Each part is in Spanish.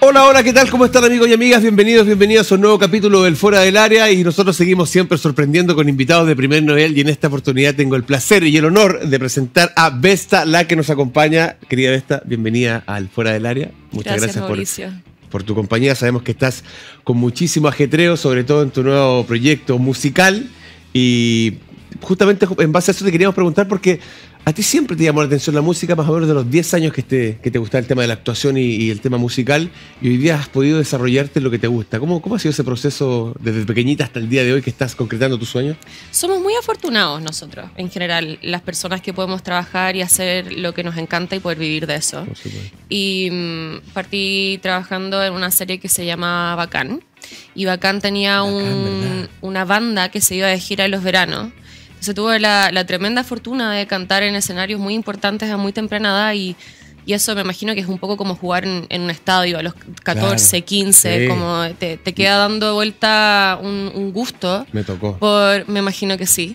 Hola, hola, ¿qué tal? ¿Cómo están, amigos y amigas? Bienvenidos a un nuevo capítulo del Fuera del Área, y nosotros seguimos siempre sorprendiendo con invitados de primer nivel, y en esta oportunidad tengo el placer y el honor de presentar a Vesta, la que nos acompaña. Querida Vesta, bienvenida al Fuera del Área. Muchas gracias por tu compañía. Sabemos que estás con muchísimo ajetreo, sobre todo en tu nuevo proyecto musical, y justamente en base a eso te queríamos preguntar, porque a ti siempre te llamó la atención la música, más o menos de los 10 años que te gustaba el tema de la actuación y el tema musical, y hoy día has podido desarrollarte en lo que te gusta. ¿Cómo ha sido ese proceso desde pequeñita hasta el día de hoy que estás concretando tus sueños? Somos muy afortunados nosotros, en general, las personas que podemos trabajar y hacer lo que nos encanta y poder vivir de eso. Por supuesto. Y partí trabajando en una serie que se llama Bacán, y Bacán tenía una banda que se iba de gira en los veranos. Entonces tuve la tremenda fortuna de cantar en escenarios muy importantes a muy temprana edad, y eso me imagino que es un poco como jugar en un estadio a los 14, claro, 15, sí. Como te queda dando vuelta un gusto. Me tocó. Me imagino que sí.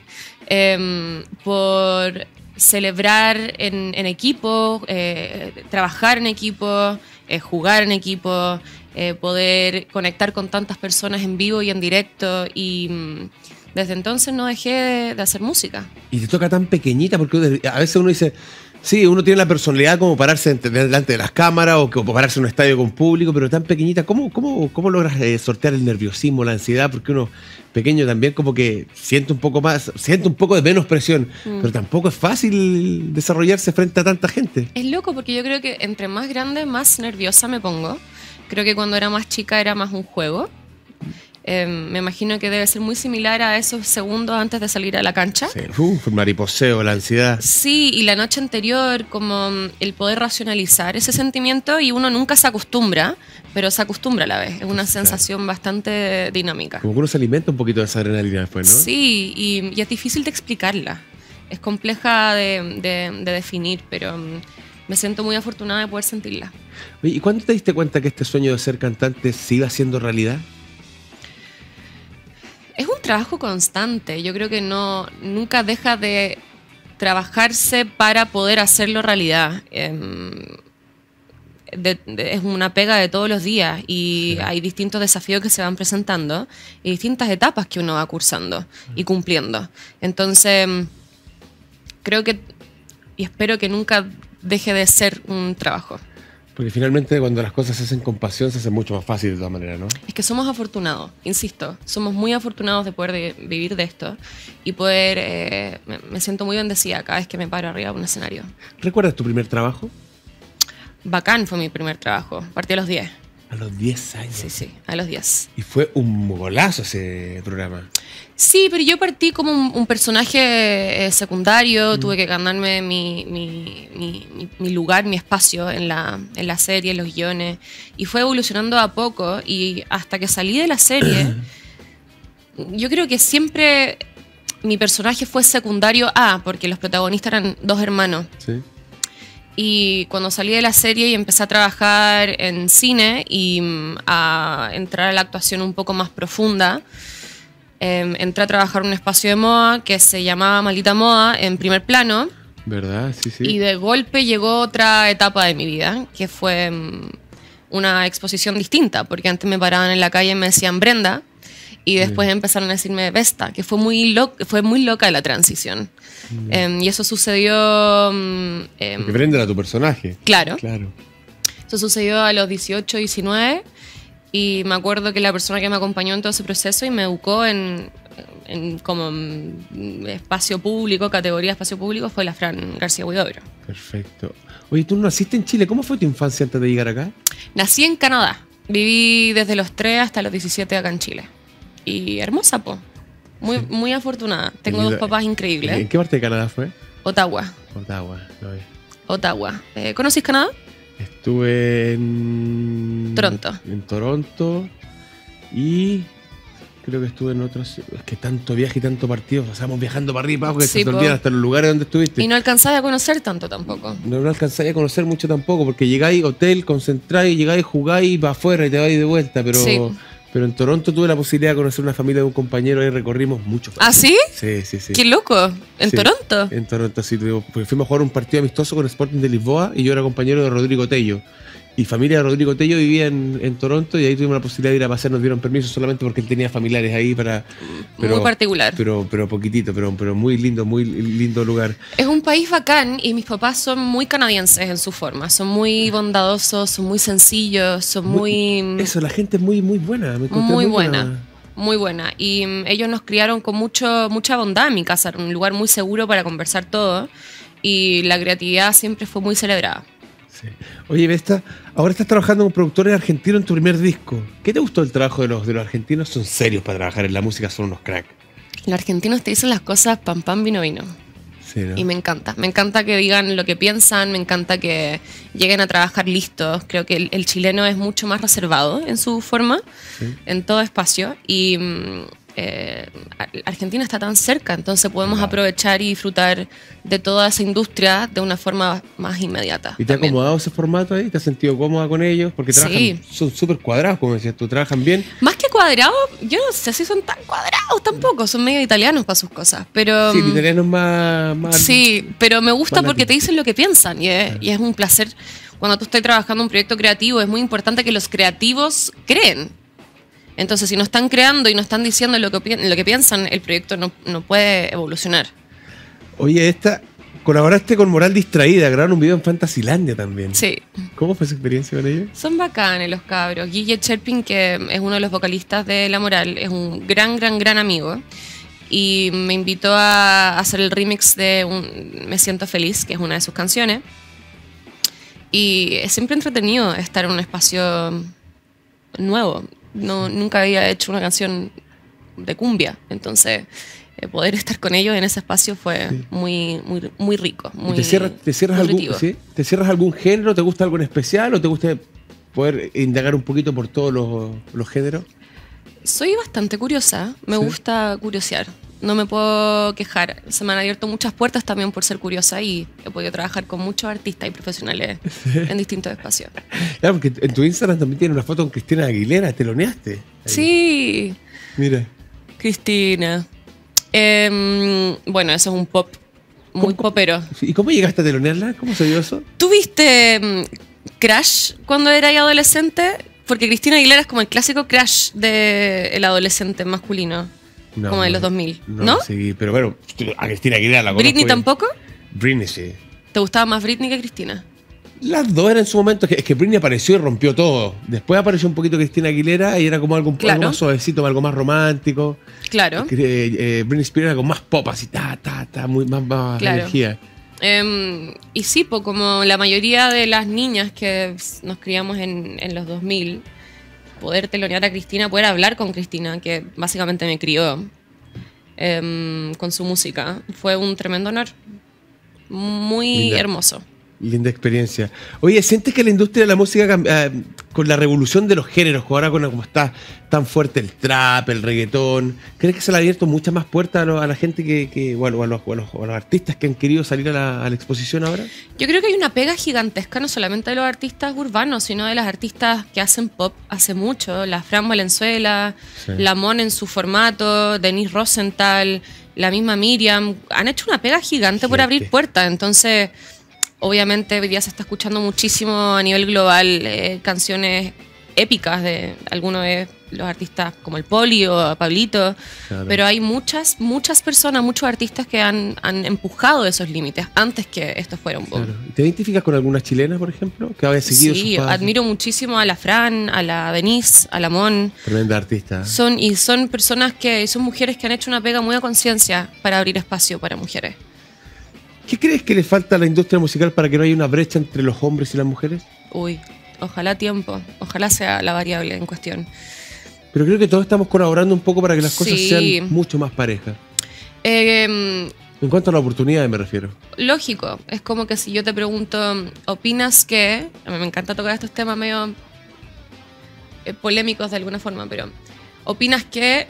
Por celebrar en equipo, trabajar en equipo, jugar en equipo, poder conectar con tantas personas en vivo y en directo, y desde entonces no dejé de hacer música. Y te toca tan pequeñita, porque a veces uno dice, sí, uno tiene la personalidad como pararse delante de las cámaras o pararse en un estadio con público, pero tan pequeñita, ¿cómo logras sortear el nerviosismo, la ansiedad? Porque uno pequeño también como que siente un poco de menos presión, pero tampoco es fácil desarrollarse frente a tanta gente. Es loco, porque yo creo que entre más grande, más nerviosa me pongo. Creo que cuando era más chica era más un juego. Me imagino que debe ser muy similar a esos segundos antes de salir a la cancha. Sí, el mariposeo, la ansiedad. Sí, y la noche anterior, como el poder racionalizar ese sentimiento, y uno nunca se acostumbra, pero se acostumbra a la vez. Es una sensación bastante dinámica. Como que uno se alimenta un poquito de esa adrenalina después, ¿no? Sí, y es difícil de explicarla. Es compleja de definir, pero me siento muy afortunada de poder sentirla. Oye, ¿y cuándo te diste cuenta que este sueño de ser cantante se iba haciendo realidad? Es un trabajo constante. Yo creo que nunca deja de trabajarse para poder hacerlo realidad. Es una pega de todos los días, y sí, hay distintos desafíos que se van presentando y distintas etapas que uno va cursando y cumpliendo. Entonces, creo que y espero que nunca deje de ser un trabajo. Porque finalmente cuando las cosas se hacen con pasión se hace mucho más fácil de todas maneras, ¿no? Es que somos afortunados, insisto, somos muy afortunados de poder vivir de esto y poder... me siento muy bendecida cada vez que me paro arriba de un escenario. ¿Recuerdas tu primer trabajo? Bacán fue mi primer trabajo, partí a los 10. ¿A los 10 años? Sí, a los 10. Y fue un golazo ese programa. Sí, pero yo partí como un personaje secundario, tuve que ganarme mi lugar, mi espacio en la serie, en los guiones, y fue evolucionando a poco, y hasta que salí de la serie, yo creo que siempre mi personaje fue secundario porque los protagonistas eran dos hermanos. Sí. Y cuando salí de la serie y empecé a trabajar en cine y a entrar a la actuación un poco más profunda, entré a trabajar en un espacio de moda que se llamaba Maldita Moda, en Primer Plano. ¿Verdad? Sí, sí. Y de golpe llegó otra etapa de mi vida, que fue una exposición distinta, porque antes me paraban en la calle y me decían Brenda, y después empezaron a decirme Vesta, que fue muy loca la transición. Y eso sucedió... porque Brenda era tu personaje. Claro. Claro. Eso sucedió a los 18, 19, y me acuerdo que la persona que me acompañó en todo ese proceso y me educó en espacio público, categoría espacio público, fue la Fran García Huidobro. Perfecto. Oye, tú naciste en Chile. ¿Cómo fue tu infancia antes de llegar acá? Nací en Canadá. Viví desde los 3 hasta los 17 acá en Chile. Y hermosa, po. Muy afortunada. Tengo dos papás increíbles. ¿En qué parte de Canadá fue? Ottawa. Ottawa. ¿Conocís Canadá? Estuve en... Toronto. En Toronto. Y creo que estuve en otros... Es que tanto viaje y tanto partido. Pasamos viajando para arriba y para abajo que se te olvidan hasta los lugares donde estuviste. Y no alcanzáis a conocer tanto tampoco. No alcanzáis a conocer mucho tampoco, porque llegáis, hotel, concentráis, llegáis, jugáis para afuera y te vais de vuelta, pero... Sí. Pero en Toronto tuve la posibilidad de conocer una familia de un compañero y recorrimos mucho. ¿Ah, sí? Sí. ¡Qué loco! ¿En Toronto? En Toronto, sí. Fuimos a jugar un partido amistoso con Sporting de Lisboa y yo era compañero de Rodrigo Tello. Y familia de Rodrigo Tello vivía en Toronto y ahí tuvimos la posibilidad de ir a pasear, nos dieron permiso solamente porque él tenía familiares ahí para... Muy particular. Pero poquitito, pero muy lindo lugar. Es un país bacán y mis papás son muy canadienses en su forma, son muy bondadosos, son muy sencillos, son muy... Eso, la gente es muy buena. Me encontré muy buena. Muy buena. Y ellos nos criaron con mucha bondad en mi casa, era un lugar muy seguro para conversar todo y la creatividad siempre fue muy celebrada. Sí. Oye, Vesta, ahora estás trabajando con productores argentinos en tu primer disco. ¿Qué te gustó del trabajo de los argentinos? Son serios para trabajar en la música, son unos cracks. Los argentinos te dicen las cosas pam pam vino vino. Sí, ¿no? Y me encanta que digan lo que piensan, me encanta que lleguen a trabajar listos. Creo que el chileno es mucho más reservado en su forma, sí, en todo espacio. Y Argentina está tan cerca, entonces podemos aprovechar y disfrutar de toda esa industria de una forma más inmediata. ¿Y te ha acomodado ese formato ahí? ¿Te has sentido cómoda con ellos? Porque trabajan, sí, son súper cuadrados, como decías tú, trabajan bien. Más que cuadrados, yo no sé si son tan cuadrados tampoco, son medio italianos para sus cosas, pero... Sí, el italiano es más... Sí, pero me gusta porque te dicen lo que piensan y es un placer. Cuando tú estás trabajando un proyecto creativo, es muy importante que los creativos creen. Entonces, si no están creando y no están diciendo lo que piensan, el proyecto no puede evolucionar. Oye, colaboraste con Moral Distraída, grabaron un video en Fantasylandia también. Sí. ¿Cómo fue esa experiencia con ellos? Son bacanes los cabros. Guille Cherpin, que es uno de los vocalistas de La Moral, es un gran amigo. Y me invitó a hacer el remix de Me Siento Feliz, que es una de sus canciones. Y es siempre entretenido estar en un espacio nuevo. Nunca había hecho una canción de cumbia, entonces poder estar con ellos en ese espacio fue muy rico. Muy, ¿Te cierras algún género? ¿Te gusta algo en especial o te gusta poder indagar un poquito por todos los géneros? Soy bastante curiosa, me gusta curiosear, no me puedo quejar. Se me han abierto muchas puertas también por ser curiosa y he podido trabajar con muchos artistas y profesionales en distintos espacios. Claro, porque en tu Instagram también tiene una foto con Cristina Aguilera, ¿teloneaste? Ahí. Sí. Mira. Cristina. Bueno, eso es un pop muy popero. ¿Y cómo llegaste a telonearla? ¿Cómo se dio eso? ¿Tuviste Crash cuando eras adolescente? Porque Cristina Aguilera es como el clásico Crash del adolescente masculino. No, como de los 2000. ¿No? Sí, pero bueno, a Cristina Aguilera la conozco. ¿Britney tampoco? Britney sí. ¿Te gustaba más Britney que Cristina? Las dos eran en su momento. Es que Britney apareció y rompió todo. Después apareció un poquito Cristina Aguilera y era como algo más suavecito, algo más romántico. Claro. Britney Spears era como más pop, así, muy más energía. Y sí, como la mayoría de las niñas que nos criamos en los 2000, poder telonear a Cristina, poder hablar con Cristina, que básicamente me crió con su música, fue un tremendo honor. Muy hermoso. Linda experiencia. Oye, ¿sientes que la industria de la música, con la revolución de los géneros, ahora como está tan fuerte el trap, el reggaetón, crees que se le ha abierto muchas más puertas a la gente a los artistas que han querido salir a la exposición ahora? Yo creo que hay una pega gigantesca, no solamente de los artistas urbanos, sino de las artistas que hacen pop hace mucho. La Fran Valenzuela, la Mon en su formato, Denise Rosenthal, la misma Miriam. Han hecho una pega gigante por abrir puertas, entonces... Obviamente hoy día se está escuchando muchísimo a nivel global canciones épicas de algunos de los artistas como el Poli o Pablito, pero hay muchas personas, muchos artistas que han empujado esos límites antes que esto fuera un boom. ¿Te identificas con algunas chilenas, por ejemplo, que habían seguido sus pasos? Admiro muchísimo a la Fran, a la Denise, a la Mon. Tremenda artista. Son personas son mujeres que han hecho una pega muy a conciencia para abrir espacio para mujeres. ¿Qué crees que le falta a la industria musical para que no haya una brecha entre los hombres y las mujeres? Uy, ojalá tiempo, ojalá sea la variable en cuestión. Pero creo que todos estamos colaborando un poco para que las cosas sean mucho más parejas. En cuanto a la oportunidad me refiero. Lógico, es como que si yo te pregunto, ¿opinas que? A mí me encanta tocar estos temas medio polémicos de alguna forma, pero ¿opinas que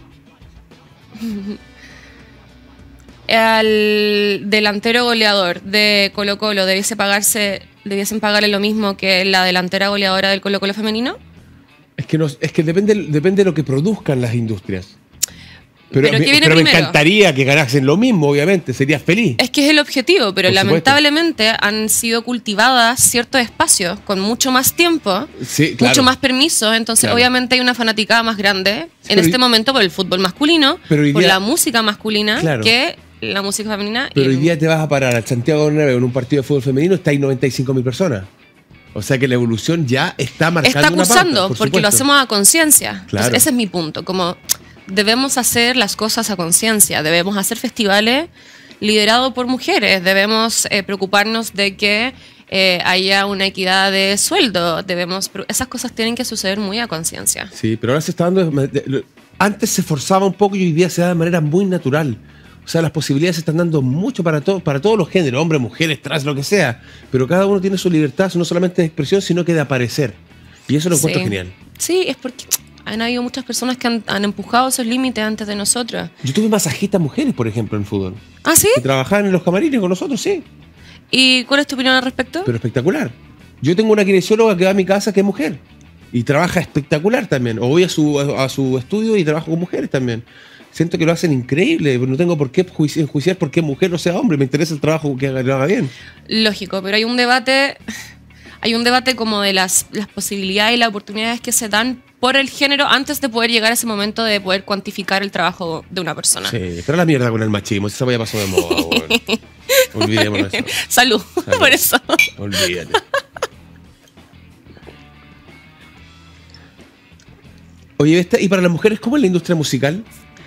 al delantero goleador de Colo-Colo debiesen pagarle lo mismo que la delantera goleadora del Colo-Colo femenino? Es que depende de lo que produzcan las industrias. ¿qué viene pero me primero? encantaría que ganasen lo mismo, obviamente, serías feliz. Es que es el objetivo, pero Por lamentablemente han sido cultivadas ciertos espacios con mucho más tiempo, Sí, claro. mucho más permiso, entonces Claro. obviamente hay una fanaticada más grande en Pero este hoy- momento por el fútbol masculino, Pero hoy por día- la música masculina, Claro. que la música femenina. Pero y- hoy día te vas a parar al Santiago Bernabéu en un partido de fútbol femenino, está ahí 95.000 personas. O sea que la evolución ya está marcando está una cursando, pauta, por porque lo supuesto. hacemos a conciencia. Claro. Entonces, ese es mi punto, como debemos hacer las cosas a conciencia, debemos hacer festivales liderados por mujeres, debemos preocuparnos de que haya una equidad de sueldo, esas cosas tienen que suceder muy a conciencia. Sí, pero ahora se está dando... Antes se forzaba un poco y hoy día se da de manera muy natural. O sea, las posibilidades se están dando mucho para todos los géneros, hombres, mujeres, trans, lo que sea. Pero cada uno tiene su libertad, no solamente de expresión, sino que de aparecer. Y eso lo encuentro Sí. genial. Sí, es porque han habido muchas personas que han empujado esos límites antes de nosotros. Yo tuve masajistas mujeres, por ejemplo, en fútbol. ¿Ah, sí? Que trabajaban en los camarines con nosotros, sí. ¿Y cuál es tu opinión al respecto? Pero espectacular. Yo tengo una kinesióloga que va a mi casa que es mujer. Y trabaja espectacular también. O voy a su estudio y trabajo con mujeres también. Siento que lo hacen increíble. No tengo por qué enjuiciar por qué mujer no sea hombre. Me interesa el trabajo que lo haga bien. Lógico, pero hay un debate como de las posibilidades y las oportunidades que se dan por el género antes de poder llegar a ese momento de poder cuantificar el trabajo de una persona. Sí, pero la mierda con el machismo. Esa ya pasó de moda, weón. Olvidémonos de eso. Salud, por eso. Olvídate. Oye, ¿y para las mujeres cómo es la industria musical?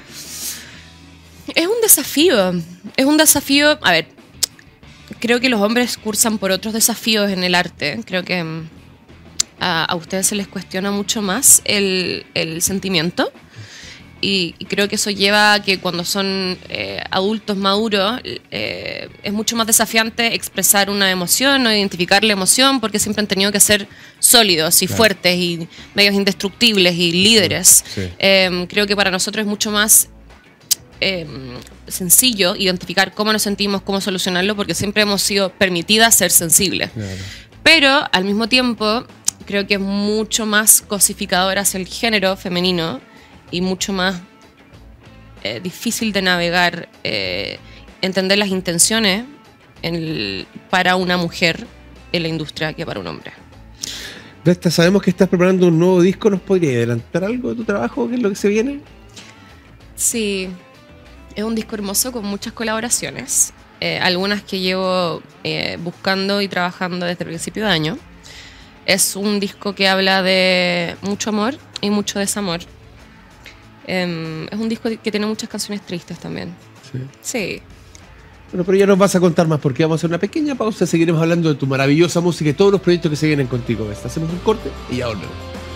Es un desafío. Es un desafío. A ver, creo que los hombres cursan por otros desafíos en el arte. Creo que a ustedes se les cuestiona mucho más el sentimiento. Y creo que eso lleva a que cuando son adultos maduros es mucho más desafiante expresar una emoción o identificar la emoción porque siempre han tenido que ser sólidos y Claro. fuertes y medios indestructibles y líderes. Sí. Creo que para nosotros es mucho más sencillo identificar cómo nos sentimos, cómo solucionarlo, porque siempre hemos sido permitidas ser sensibles. Claro. Pero al mismo tiempo creo que es mucho más cosificador hacia el género femenino y mucho más difícil de navegar, entender las intenciones para una mujer en la industria que para un hombre. Vesta, sabemos que estás preparando un nuevo disco. ¿Nos podrías adelantar algo de tu trabajo? ¿Qué es lo que se viene? Sí, es un disco hermoso con muchas colaboraciones, algunas que llevo buscando y trabajando desde el principio de año. Es un disco que habla de mucho amor y mucho desamor. Es un disco que tiene muchas canciones tristes también. Sí. Sí. Bueno, pero ya nos vas a contar más porque vamos a hacer una pequeña pausa. Seguiremos hablando de tu maravillosa música y todos los proyectos que se vienen contigo, Vesta. Hacemos un corte y ya volvemos.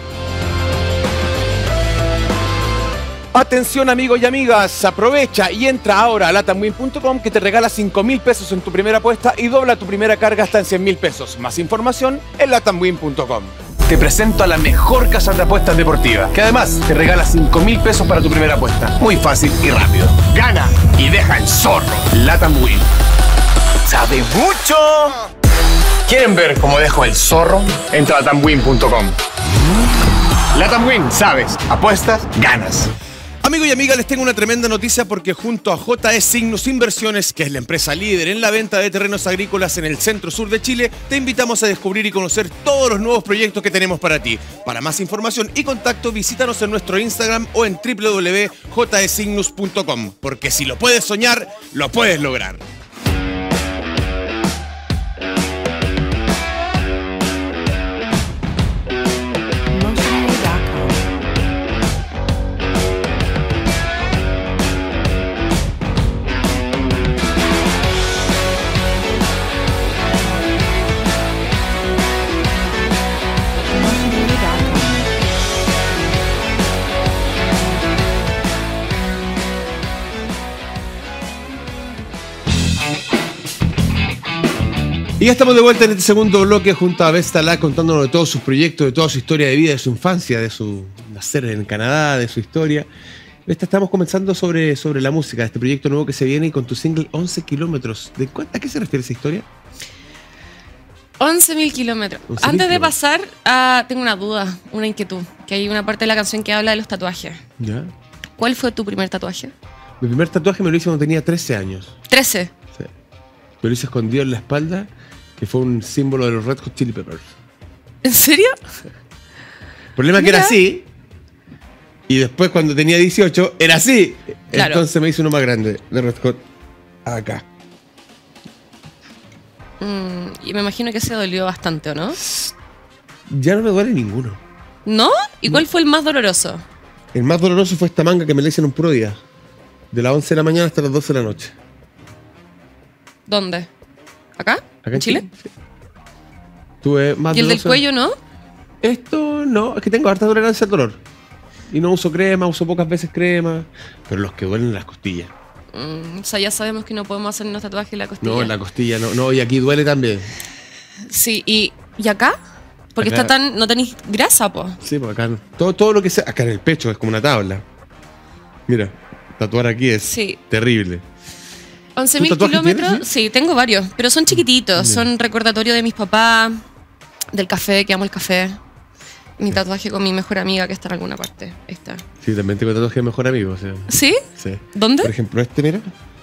Atención amigos y amigas, aprovecha y entra ahora a latamwin.com que te regala 5.000 pesos en tu primera apuesta y dobla tu primera carga hasta en 100.000 pesos. Más información en latamwin.com. Te presento a la mejor casa de apuestas deportiva, que además te regala 5.000 pesos para tu primera apuesta. Muy fácil y rápido. Gana y deja el zorro. Latamwin. ¡Sabe mucho! ¿Quieren ver cómo dejo el zorro? Entra a latamwin.com. Latamwin, sabes, apuestas, ganas. Amigos y amigas, les tengo una tremenda noticia porque junto a JE Signos Inversiones, que es la empresa líder en la venta de terrenos agrícolas en el centro sur de Chile, te invitamos a descubrir y conocer todos los nuevos proyectos que tenemos para ti. Para más información y contacto, visítanos en nuestro Instagram o en www.jesignus.com, porque si lo puedes soñar, lo puedes lograr. Y ya estamos de vuelta en este segundo bloque junto a Vesta La, contándonos de todos sus proyectos, de toda su historia de vida, de su infancia, de su nacer en Canadá, de su historia. Vesta, estamos comenzando sobre la música, de este proyecto nuevo que se viene y con tu single 11 kilómetros. ¿A qué se refiere esa historia? 11.000 kilómetros. 11.000 Antes de kilómetros. pasar, tengo una duda, una inquietud, que hay una parte de la canción que habla de los tatuajes. ¿Ya? ¿Cuál fue tu primer tatuaje? Mi primer tatuaje me lo hice cuando tenía 13 años. 13. Sí. Me lo hice escondido en la espalda, que fue un símbolo de los Red Hot Chili Peppers. ¿En serio? El problema es que era así, y después cuando tenía 18, era así. Claro. Entonces me hice uno más grande, de Red Hot, acá. Y me imagino que se dolió bastante, ¿o no? Ya no me duele ninguno. ¿No? ¿Y cuál fue el más doloroso? El más doloroso fue esta manga que me la hice en un puro día. De las 11 de la mañana hasta las 12 de la noche. ¿Dónde? ¿Acá? ¿En Chile? Sí. Tuve más ¿Y el del doloroso. cuello no? Esto no, es que tengo harta tolerancia al dolor. Y no uso crema, uso pocas veces crema. Pero los que duelen en las costillas. O sea, ya sabemos que no podemos hacernos tatuajes en la costilla. No, en la costilla no. No, y aquí duele también. Sí, ¿y acá? Porque Acá. está tan... No tenéis grasa, po. Sí, pues acá no. Todo lo que sea. Acá en el pecho es como una tabla. Mira, tatuar aquí es Sí. terrible. 11.000 tatuajes kilómetros. tienes, Sí, tengo varios, pero son chiquititos. Son recordatorio de mis papás, del café, que amo el café. Mi tatuaje con mi mejor amiga que está en alguna parte. Ahí está. Sí, también tengo tatuaje de mejor amigo. O sea, ¿Sí? sí. ¿Dónde? Por ejemplo, este, mira.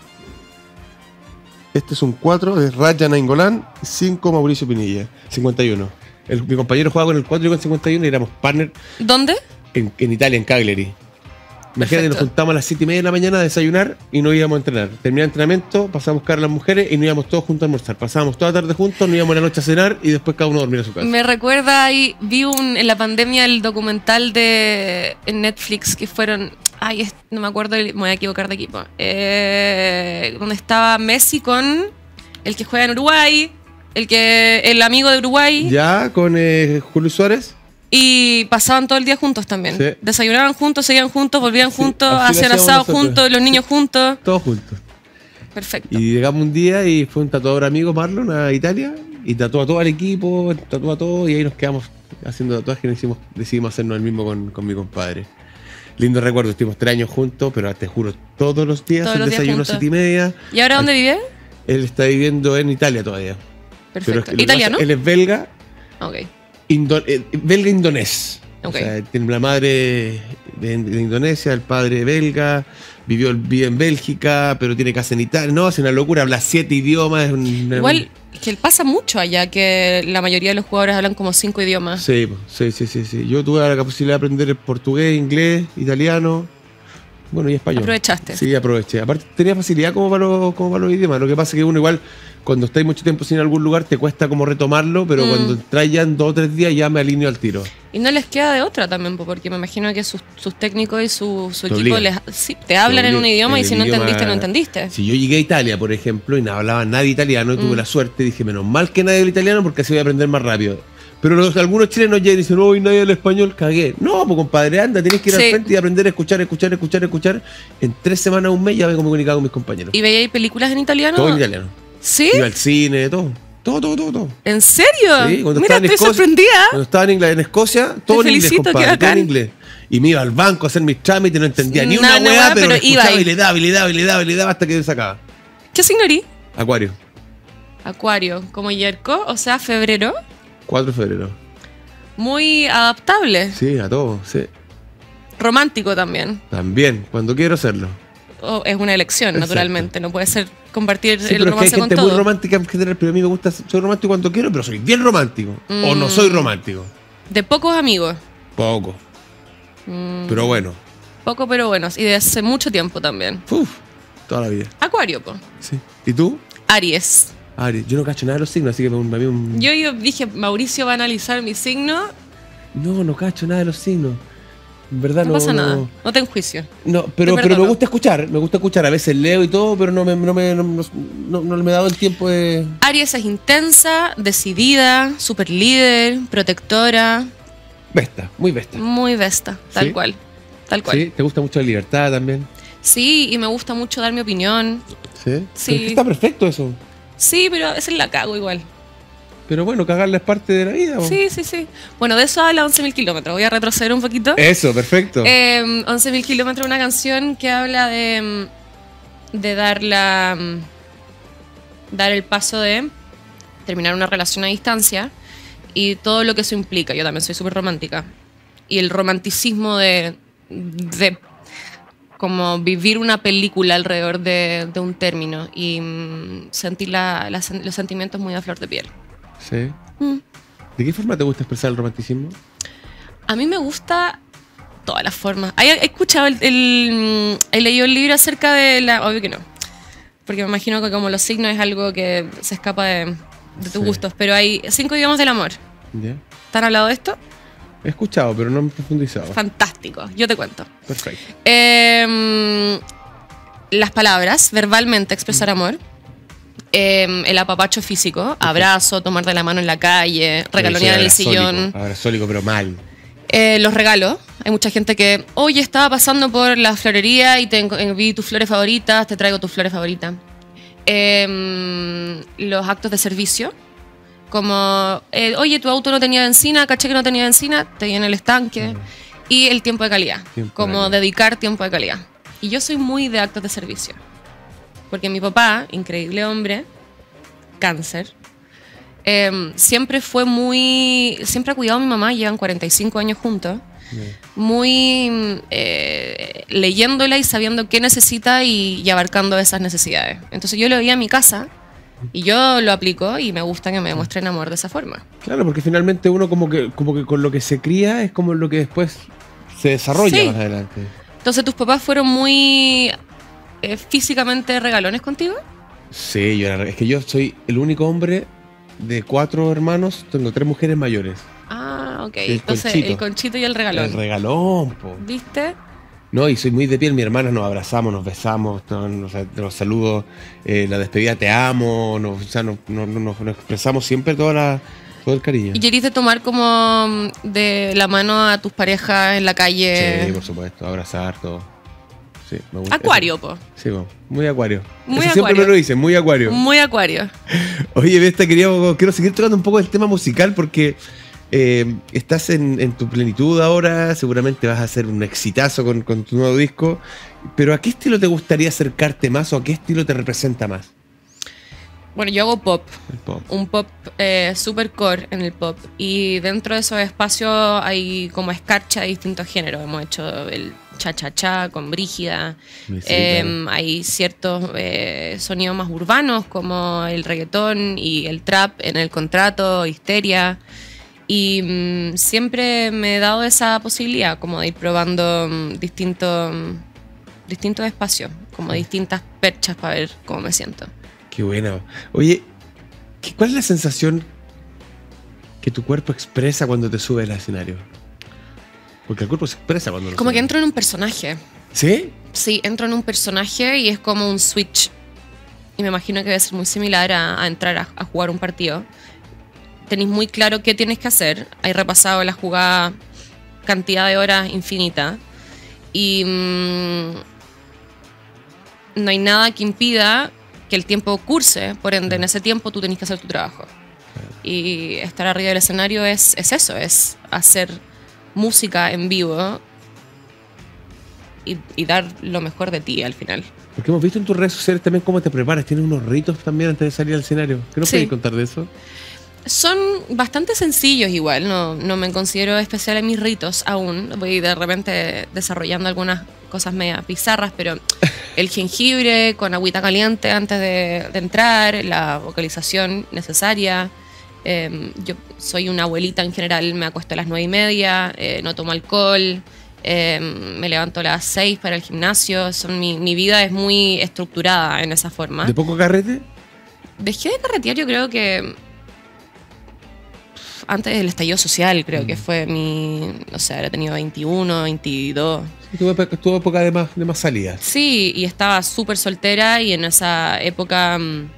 Este es un 4 de Raja Nainggolan, 5 Mauricio Pinilla, 51. Mi compañero jugaba con el 4 y con 51 y éramos partners ¿Dónde? en Italia, en Cagliari. Imagínate, nos Perfecto. juntamos a las 7:30 de la mañana a desayunar y nos íbamos a entrenar. Terminaba el entrenamiento, pasábamos a buscar a las mujeres y nos íbamos todos juntos a almorzar. Pasábamos toda la tarde juntos, nos íbamos a la noche a cenar y después cada uno a dormir a su casa. Me recuerda ahí, vi en la pandemia el documental en Netflix que fueron, no me acuerdo, me voy a equivocar de equipo, donde estaba Messi con el que juega en Uruguay, el amigo de Uruguay, Ya, con Julio Suárez. y pasaban todo el día juntos también. Sí. Desayunaban juntos, seguían juntos, volvían juntos, así lo hacían hacíamos asado nosotros. juntos, los niños juntos. Todos juntos. Perfecto. Y llegamos un día y fue un tatuador amigo, Marlon, a Italia, y tatuó a todo el equipo, tatuó a todo, y ahí nos quedamos haciendo tatuajes y decidimos hacernos el mismo con mi compadre. Lindo recuerdo, estuvimos 3 años juntos, pero te juro, todos los días Todos el los días desayuno juntos. 7:30. ¿Y ahora dónde vive? Él está viviendo en Italia todavía. Pero Perfecto. es que lo que ¿Italiano? pasa, él es belga, Ok. belga indonés. Ok. O sea, tiene la madre de Indonesia, el padre belga, vive en Bélgica, pero tiene casa en Italia. No, es una locura, habla 7 idiomas. Igual, que pasa mucho allá, que la mayoría de los jugadores hablan como 5 idiomas. Sí. Yo tuve la posibilidad de aprender portugués, inglés, italiano, bueno, y español. Aprovechaste. Sí, aproveché. Aparte tenía facilidad como para los idiomas. Lo que pasa es que uno igual, cuando estáis mucho tiempo sin algún lugar, te cuesta como retomarlo, pero cuando entras ya en 2 o 3 días ya me alineo al tiro. Y no les queda de otra también, porque me imagino que sus técnicos y su equipo obligan. te hablan en un obligan. idioma y En si el no idioma- entendiste, no entendiste. Si yo llegué a Italia, por ejemplo, y no hablaba nadie italiano, y tuve la suerte, dije, menos mal que nadie habla italiano porque así voy a aprender más rápido. Pero algunos chilenos llegan y dicen, no, hoy nadie habla español, cagué. No, pues compadre, anda, tienes que ir Sí. al frente y aprender a escuchar. En 3 semanas, un mes ya me comunicado con mis compañeros. ¿Y veíais películas en italiano? Todo en italiano. ¿Sí? Iba al cine, todo. Todo. ¿En serio? Sí, cuando Mira, estaba en estoy Escocia- sorprendida. Cuando estaba en Escocia, todo en inglés, felicito, qué compadre, todo en bacán. inglés. Y me iba al banco a hacer mis trámites, no entendía ni una Nada, hueá, pero pero iba escuchaba ahí. y le daba hasta que se sacaba. ¿Qué signo eres? Acuario, Acuario, como Yerko, o sea, febrero. 4 de febrero. Muy adaptable. Sí, a todo, sí. Romántico también. También, cuando quiero hacerlo. O es una elección, Exacto. naturalmente. No puede ser compartir Sí, el pero es que hay romance con gente muy todo. romántica en general, pero a mí me gusta, soy romántico cuando quiero, pero soy bien romántico. O no soy romántico. De pocos amigos. Poco. Pero bueno, Poco pero buenos. Y de hace mucho tiempo también. toda la vida. Acuario, po. Sí. ¿Y tú? Aries. Aries, yo no cacho nada de los signos, así que para mí un... Yo dije, Mauricio va a analizar mi signo. No cacho nada de los signos. En verdad No pasa nada. No te enjuicio. No, pero Te me perdono. gusta escuchar. A veces leo y todo, pero no me he dado el tiempo de... Aries es intensa, decidida, super líder, protectora, Vesta, muy Vesta. muy besta, tal ¿Sí? cual. Tal cual. Sí, te gusta mucho la libertad también. Sí, y me gusta mucho dar mi opinión. Sí. Sí. Pero es que está perfecto eso. Sí, pero a veces la cago igual. Pero bueno, cagarla es parte de la vida. ¿o? Sí. Bueno, de eso habla 11.000 kilómetros. Voy a retroceder un poquito. Eso, perfecto. 11.000 kilómetros, una canción que habla de dar el paso de terminar una relación a distancia y todo lo que eso implica. Yo también soy súper romántica. Y el romanticismo de como vivir una película alrededor de un término y sentir los sentimientos muy a flor de piel. ¿Sí? ¿De qué forma te gusta expresar el romanticismo? A mí me gusta todas las formas. ¿He escuchado he leído el libro acerca de la... Obvio que no, porque me imagino que como los signos es algo que se escapa de tus gustos, pero hay 5 idiomas del amor. ¿Ya? ¿Te han hablado de esto? He escuchado, pero no me he profundizado. Fantástico, yo te cuento. Perfecto. Las palabras, verbalmente expresar amor. El apapacho físico, abrazo, tomar de la mano en la calle, regalonear en el sillón. Abrazólico, pero mal. Los regalos. Hay mucha gente que, oye, estaba pasando por la florería y vi tus flores favoritas, te traigo tus flores favoritas. Los actos de servicio. Como, oye, tu auto no tenía benzina, caché que no tenía benzina, te viene el estanque. Y el tiempo de calidad. Dedicar tiempo de calidad. Y yo soy muy de actos de servicio. Porque mi papá, increíble hombre, cáncer, siempre ha cuidado a mi mamá, llevan 45 años juntos, muy leyéndola y sabiendo qué necesita y abarcando esas necesidades. Entonces yo lo veía en mi casa y yo lo aplico y me gusta que me demuestren amor de esa forma. Claro, porque finalmente uno como que con lo que se cría es como lo que después se desarrolla más adelante. Entonces, ¿tus papás fueron muy físicamente regalones contigo? Sí, es que yo soy el único hombre de 4 hermanos, tengo 3 mujeres mayores. Ah, ok. Entonces, el conchito y el regalón. El regalón, po. ¿Viste? No, y soy muy de piel, mi hermana nos abrazamos, nos besamos, nos saludos, la despedida te amo, nos expresamos siempre todo el cariño. ¿Y querís de tomar como de la mano a tus parejas en la calle? Sí, por supuesto, abrazar, todo. Sí, me gusta. Acuario, po. Sí, muy acuario. Muy Eso acuario. siempre me lo dicen, muy acuario. Muy acuario. Oye, Vesta, quiero seguir tocando un poco el tema musical porque estás en tu plenitud ahora, seguramente vas a hacer un exitazo con tu nuevo disco, pero ¿a qué estilo te gustaría acercarte más o a qué estilo te representa más? Bueno, yo hago pop. El pop. Un pop super core en el pop. Y dentro de esos espacios hay como escarcha de distintos géneros. Hemos hecho el cha-cha-cha con Brígida. Sí, claro. Hay ciertos sonidos más urbanos como el reggaetón y el trap en el contrato, Histeria. Y siempre me he dado esa posibilidad como de ir probando distintos espacios, como distintas perchas para ver cómo me siento. Qué bueno. Oye, ¿cuál es la sensación que tu cuerpo expresa cuando te sube al escenario? Porque el cuerpo se expresa cuando lo Como sube. que entro en un personaje. ¿Sí? Sí, entro en un personaje y es como un switch. Y me imagino que debe ser muy similar a entrar a jugar un partido. Tenés muy claro qué tienes que hacer. Hay repasado la jugada cantidad de horas infinita. Y no hay nada que impida que el tiempo curse, por ende en ese tiempo tú tenés que hacer tu trabajo. Y estar arriba del escenario es eso, es hacer música en vivo y dar lo mejor de ti al final. Porque hemos visto en tus redes sociales también cómo te preparas, tienes unos ritos también antes de salir al escenario. ¿Qué nos Sí. puedes contar de eso? Son bastante sencillos igual, no me considero especial en mis ritos aún. Voy de repente desarrollando algunas cosas media bizarras, pero el jengibre con agüita caliente antes de entrar, la vocalización necesaria. Yo soy una abuelita en general, me acuesto a las 9:30, no tomo alcohol, me levanto a las 6 para el gimnasio. Mi vida es muy estructurada en esa forma. ¿De poco carrete? Dejé de carretear, yo creo que antes del estallido social, creo que fue no sé, habría tenido 21, 22. Tuvo época de más salidas. Sí, y estaba súper soltera y en esa época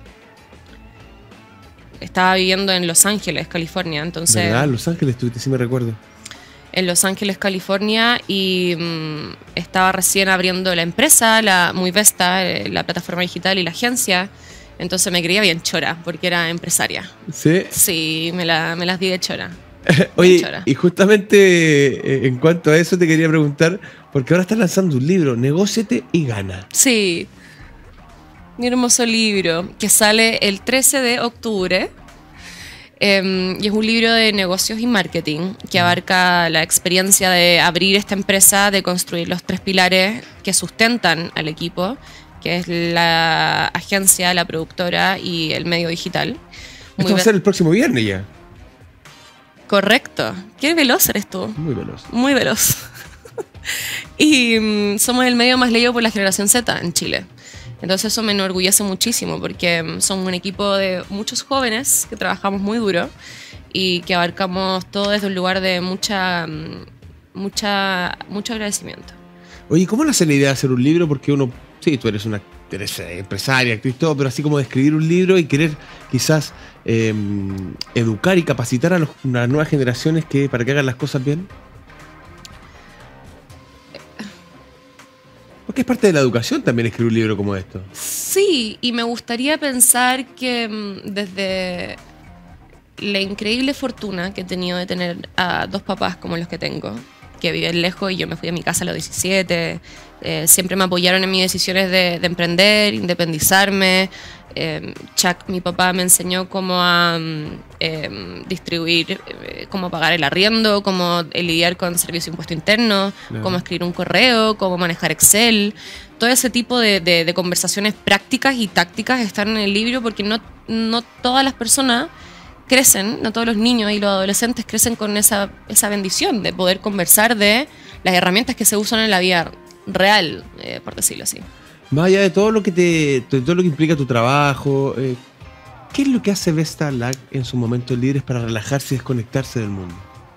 estaba viviendo en Los Ángeles, California. Entonces, ¿Verdad? Los Ángeles estuviste, sí me recuerdo. En Los Ángeles, California, y estaba recién abriendo la empresa, Muy Vesta, la plataforma digital y la agencia. Entonces me creía bien chora, porque era empresaria. ¿Sí? Sí, me las di de chora. Oye, chora. y justamente en cuanto a eso te quería preguntar, porque ahora estás lanzando un libro, Negóciate y Gana. Sí, mi hermoso libro, que sale el 13 de octubre. Y es un libro de negocios y marketing que abarca la experiencia de abrir esta empresa, de construir los 3 pilares que sustentan al equipo, que es la agencia, la productora y el medio digital. Esto va a ser el próximo viernes ya. Correcto. Qué veloz eres tú. Muy veloz. Muy veloz. Y somos el medio más leído por la generación Z en Chile. Entonces eso me enorgullece muchísimo porque somos un equipo de muchos jóvenes que trabajamos muy duro y que abarcamos todo desde un lugar de mucho agradecimiento. Oye, ¿cómo nace la idea de hacer un libro? Porque uno, sí, tú eres empresaria, actriz, todo, pero así como de escribir un libro y querer quizás educar y capacitar a las nuevas generaciones para que hagan las cosas bien. Porque es parte de la educación también escribir un libro como esto. Sí, y me gustaría pensar que desde la increíble fortuna que he tenido de tener a 2 papás como los que tengo, que viven lejos y yo me fui a mi casa a los 17, siempre me apoyaron en mis decisiones de emprender, independizarme. Chuck, mi papá, me enseñó cómo a distribuir, cómo pagar el arriendo, cómo lidiar con servicio de impuesto interno, cómo escribir un correo, cómo manejar Excel. Todo ese tipo de conversaciones prácticas y tácticas están en el libro porque no todas las personas crecen, no todos los niños y los adolescentes crecen con esa bendición de poder conversar de las herramientas que se usan en la vida real, por decirlo así. Más allá de todo lo que todo lo que implica tu trabajo, ¿qué es lo que hace Vesta Lack en sus momentos libres para relajarse y desconectarse del mundo?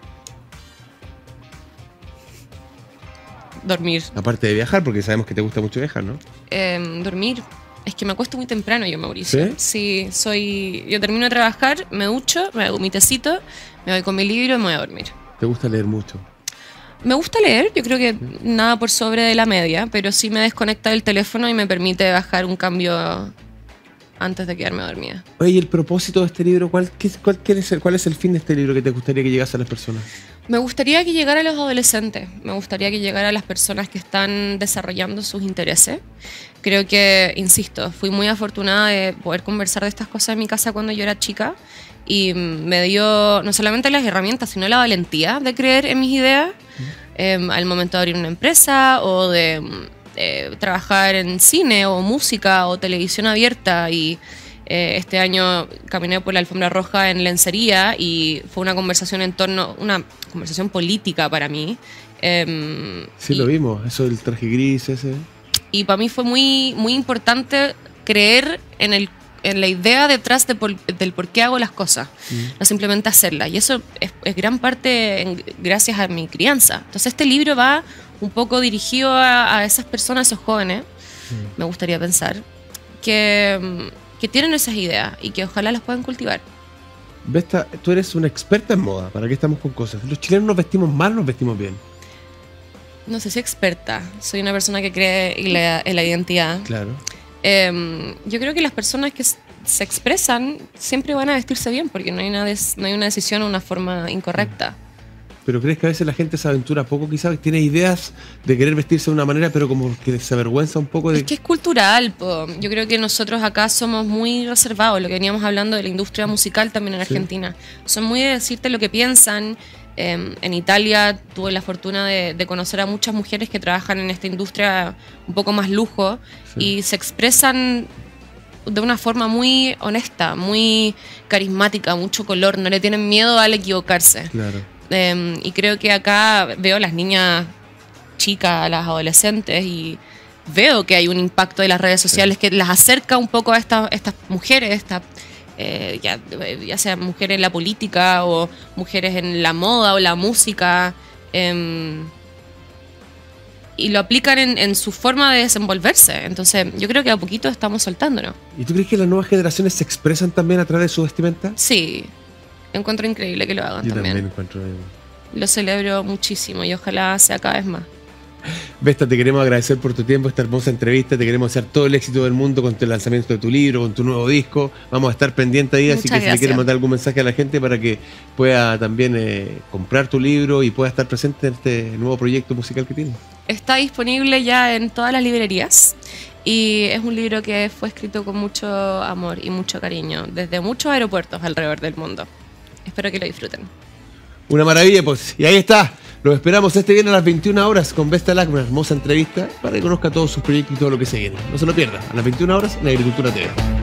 Dormir. Aparte de viajar, porque sabemos que te gusta mucho viajar, ¿no? Dormir. Es que me acuesto muy temprano yo, Mauricio. Sí, yo termino de trabajar, me ducho, me hago mi tecito, me voy con mi libro y me voy a dormir. ¿Te gusta leer mucho? Me gusta leer, yo creo que nada por sobre de la media, pero sí me desconecta del teléfono y me permite bajar un cambio antes de quedarme dormida. Oye, ¿y el propósito de este libro? ¿Cuál es el fin de este libro que te gustaría que llegase a las personas? Me gustaría que llegara a los adolescentes, me gustaría que llegara a las personas que están desarrollando sus intereses. Creo que, insisto, fui muy afortunada de poder conversar de estas cosas en mi casa cuando yo era chica y me dio no solamente las herramientas, sino la valentía de creer en mis ideas al momento de abrir una empresa o de trabajar en cine o música o televisión abierta. Y este año caminé por la alfombra roja en lencería y fue una conversación una conversación política para mí. Sí, lo vimos, eso del traje gris ese. Y para mí fue muy, muy importante creer en la idea detrás del por qué hago las cosas, no simplemente hacerlas. Y eso es gran parte gracias a mi crianza. Entonces este libro va un poco dirigido a esas personas, esos jóvenes, me gustaría pensar, que tienen esas ideas y que ojalá las puedan cultivar. Vesta, tú eres una experta en moda. ¿Para qué estamos con cosas? ¿Los chilenos nos vestimos mal o nos vestimos bien? No sé si experta. Soy una persona que cree en la identidad. Claro. Yo creo que las personas que se expresan siempre van a vestirse bien porque no hay una decisión o una forma incorrecta. ¿Pero crees que a veces la gente se aventura poco, quizás tiene ideas de querer vestirse de una manera, pero como que se avergüenza un poco de...? Es que es cultural, po. Yo creo que nosotros acá somos muy reservados, lo que veníamos hablando de la industria musical también en Argentina. Son muy de decirte lo que piensan. En Italia tuve la fortuna de conocer a muchas mujeres que trabajan en esta industria un poco más lujo y se expresan de una forma muy honesta, muy carismática, mucho color, no le tienen miedo al equivocarse. Claro. Y creo que acá veo a las niñas chicas, a las adolescentes y veo que hay un impacto de las redes sociales que las acerca un poco a estas mujeres, ya sea mujeres en la política o mujeres en la moda o la música, y lo aplican en su forma de desenvolverse. Entonces yo creo que a poquito estamos soltándonos. ¿Y tú crees que las nuevas generaciones se expresan también a través de su vestimenta? Sí, encuentro increíble que lo hagan. Yo también encuentro. Lo celebro muchísimo y ojalá sea cada vez más. Vesta, te queremos agradecer por tu tiempo, esta hermosa entrevista. Te queremos desear todo el éxito del mundo con el lanzamiento de tu libro, con tu nuevo disco. Vamos a estar pendientes ahí, así que si le quieres mandar algún mensaje a la gente para que pueda también comprar tu libro y pueda estar presente en este nuevo proyecto musical que tienes. Está disponible ya en todas las librerías y es un libro que fue escrito con mucho amor y mucho cariño desde muchos aeropuertos alrededor del mundo. espero que lo disfruten. Una maravilla, pues. Y ahí está. Los esperamos este viernes a las 21 horas con Vesta Lac, una hermosa entrevista para que conozca todos sus proyectos y todo lo que se viene. No se lo pierda. A las 21 horas en Agricultura TV.